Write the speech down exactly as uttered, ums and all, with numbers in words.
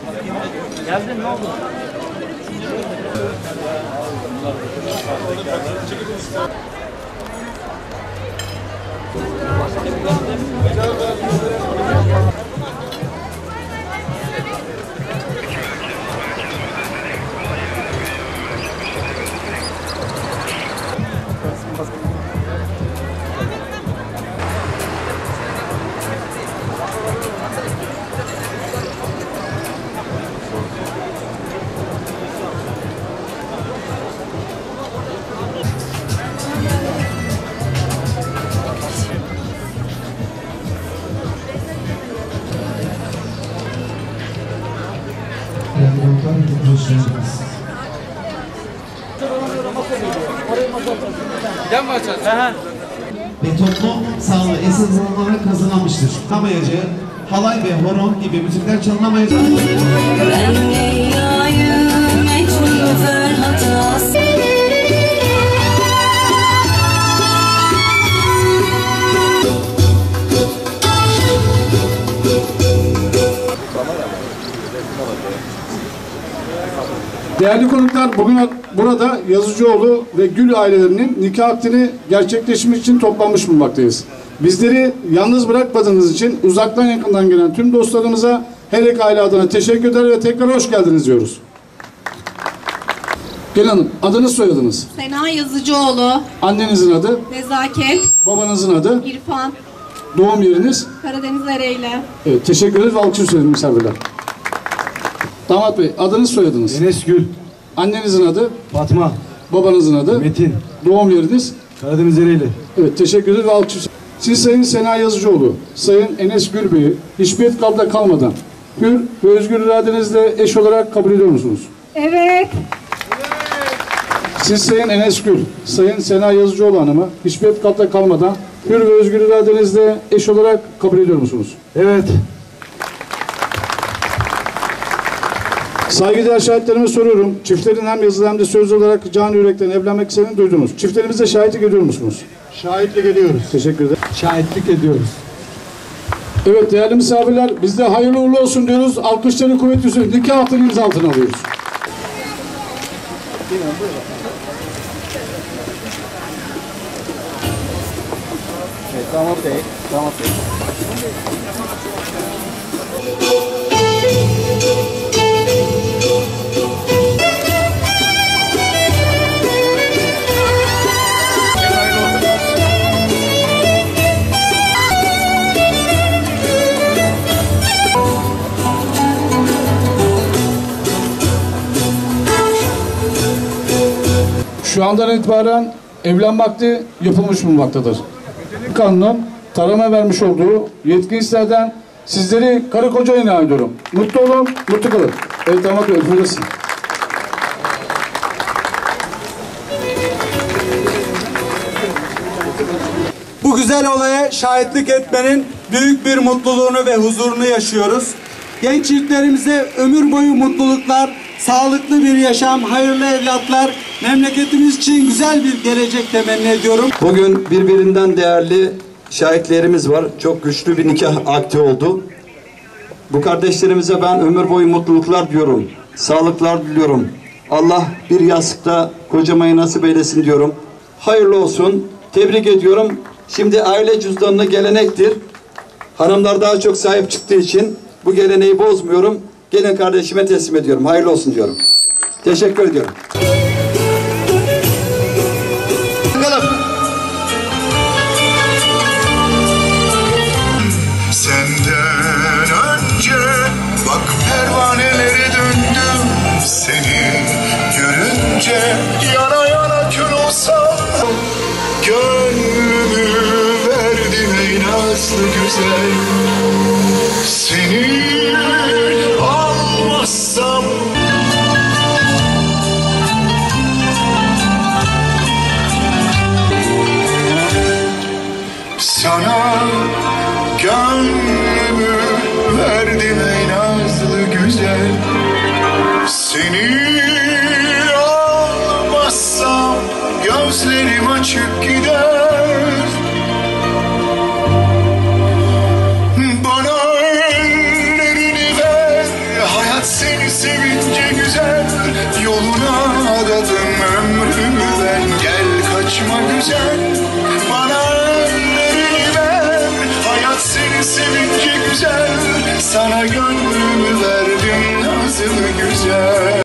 Geldin, ne oldu? Giden mi açacağız? Ve toplum sağlığı esas olarak kazanılmıştır. Tamayacı, halay ve horon gibi müzikler çalınamayacak. Ben Leyla'yım, Mecnun Ferhat'ı. Değerli konuklar, bugün burada Yazıcıoğlu ve Gül ailelerinin nikah akdini gerçekleştirmek için toplanmış bulunmaktayız. Bizleri yalnız bırakmadığınız için uzaktan yakından gelen tüm dostlarımıza her iki aile adına teşekkür eder ve tekrar hoş geldiniz diyoruz. Gelin Hanım, adınız soyadınız? Sena Yazıcıoğlu. Annenizin adı? Nezaket. Babanızın adı? İrfan. Doğum yeriniz? Karadeniz Ereğli. Evet, teşekkür ederiz ve alkış söyledim misafirler. Damat Bey, adınız soyadınız? Enes Gül. Annenizin adı? Fatma. Babanızın adı? Metin. Doğum yeriniz? Karadeniz Ereğli. Evet, teşekkür ederiz ve alkış. Siz Sayın Sena Yazıcıoğlu, Sayın Enes Gül Bey'i hiçbir etkalda kalmadan hür ve özgür iradenizle eş olarak kabul ediyor musunuz? Evet. Siz Sayın Enes Gül, Sayın Sena Yazıcıoğlu Hanım'ı hiçbir etkalda kalmadan hür ve özgür iradenizle eş olarak kabul ediyor musunuz? Evet. Saygıdeğer şahitlerime soruyorum. Çiftlerin hem yazılı hem de sözlü olarak canı yürekten evlenmek istediğini duydunuz. Çiftlerimize şahitlik ediyor musunuz? Şahitlik ediyoruz. Teşekkür ederim. Şahitlik ediyoruz. Evet değerli misafirler, biz de hayırlı uğurlu olsun diyoruz. Alkışları kuvvetli üstüne nikah akdini altına alıyoruz. Evet, damat bey, damat bey. Şu andan itibaren evlenme akdi yapılmış bulunmaktadır. Kanunun tarama vermiş olduğu yetki hislerden sizleri karı koca ilan ediyorum. Mutlu olun, mutlu kalın. Evet damat bey, öpülürsün. Bu güzel olaya şahitlik etmenin büyük bir mutluluğunu ve huzurunu yaşıyoruz. Genç çiftlerimize ömür boyu mutluluklar, sağlıklı bir yaşam, hayırlı evlatlar, memleketimiz için güzel bir gelecek temenni ediyorum. Bugün birbirinden değerli şahitlerimiz var. Çok güçlü bir nikah akdi oldu. Bu kardeşlerimize ben ömür boyu mutluluklar diyorum. Sağlıklar diliyorum. Allah bir yastıkta kocamayı nasip eylesin diyorum. Hayırlı olsun. Tebrik ediyorum. Şimdi aile cüzdanına gelenektir. Hanımlar daha çok sahip çıktığı için bu geleneği bozmuyorum. Gelin kardeşime teslim ediyorum. Hayırlı olsun diyorum. Teşekkür ediyorum. Senden önce bak pervaneleri döndüm, seni görünce yana yana kül olsam, gönlümü verdim ey nazlı güzel, seni almazsam. Sana gönlümü verdim ey nazlı güzel, seni almazsam gözlerim açık gider. seni sevince güzel, yoluna adadım ömrümü ben. Gel kaçma güzel, bana ellerini ver. Hayat seni sevince güzel, sana gönlümü verdim nazlı güzel.